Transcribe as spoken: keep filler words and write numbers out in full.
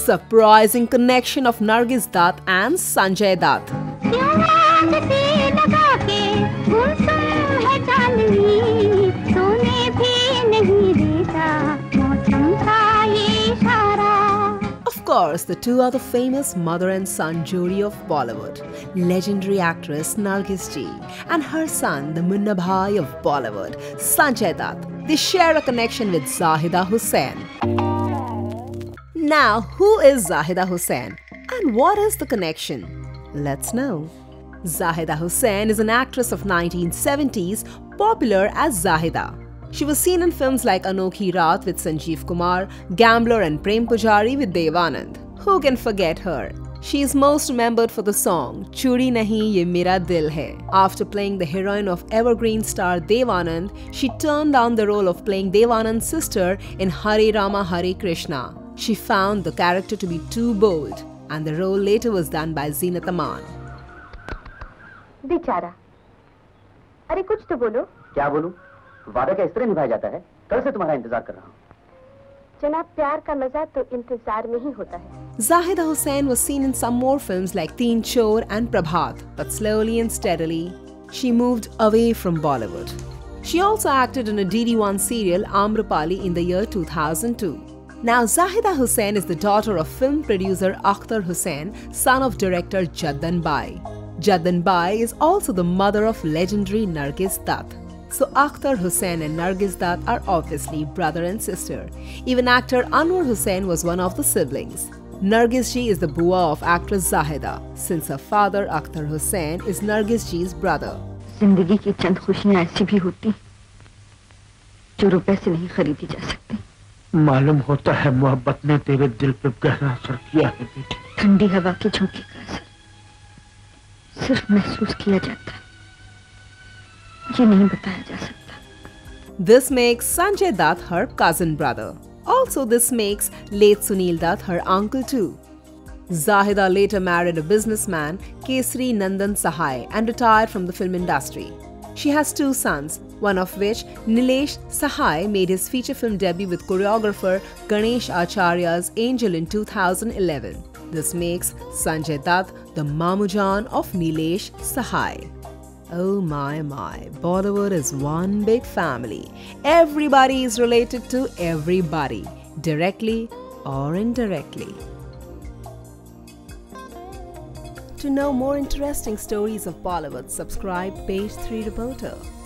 surprising connection of Nargis Dutt and Sanjay Dutt. Of course, the two are the famous mother and son jodi of Bollywood, legendary actress Nargis ji and her son, the Munna Bhai of Bollywood, Sanjay Dutt. They share a connection with Zaheeda Hussain. Now, who is Zaheeda Hussain and what is the connection? Let's know. Zaheeda Hussain is an actress of nineteen seventies, popular as Zaheeda. She was seen in films like Anokhi Raat with Sanjeev Kumar, Gambler and Prem Pujari with Dev Anand. Who can forget her? She is most remembered for the song Chudi Nahi Ye Mera Dil Hai. After playing the heroine of evergreen star Dev Anand, she turned down the role of playing Dev Anand's sister in Hare Rama Hare Krishna. She found the character to be too bold, and the role later was done by Zeenat Aman. बेचारा, अरे कुछ तो बोलो। क्या बोलूं? वादा क्या इस तरह निभाया जाता है? कल से तुम्हारा इंतजार कर रहा हूं। जनाब, प्यार का मजा तो इंतजार में ही होता है। Zaheeda Hussain was seen in some more films like Teen Chor and Prabhat, but slowly and steadily, she moved away from Bollywood. She also acted in a D D one serial Amrapali in the year two thousand two. Now, Zaheeda Hussain is the daughter of film producer Akhtar Hussain, son of director Jaddanbai. Jaddanbai is also the mother of legendary Nargis Dutt. So Akhtar Hussain and Nargis Dutt are obviously brother and sister. Even actor Anwar Hussain was one of the siblings. Nargis ji is the bua of actress Zaheeda, since her father Akhtar Hussain is Nargis ji's brother. जिंदगी की चंद खुशियां ऐसी भी होती जो रुपए से नहीं खरीदी जा सकती। मालूम होता है मोहब्बत ने तेरे दिल पर गहरा असर किया है बेटी। ठंडी हवा के झोंके का असर सिर्फ महसूस किया जाता है, ये नहीं बताया जा सकता। This makes Sanjay Dutt her cousin brother. Also, this makes late Sunil Dutt her uncle too. Zaheeda later married a businessman, Kesari Nandan Sahai, and retired from the film industry. She has two sons, one of which, Nilesh Sahai, made his feature film debut with choreographer Ganesh Acharya's Angel in two thousand eleven. This makes Sanjay Dutt the Mamujan of Nilesh Sahai. Oh my my, Bollywood is one big family. Everybody is related to everybody, directly or indirectly. To know more interesting stories of Bollywood, subscribe Page three Reporter.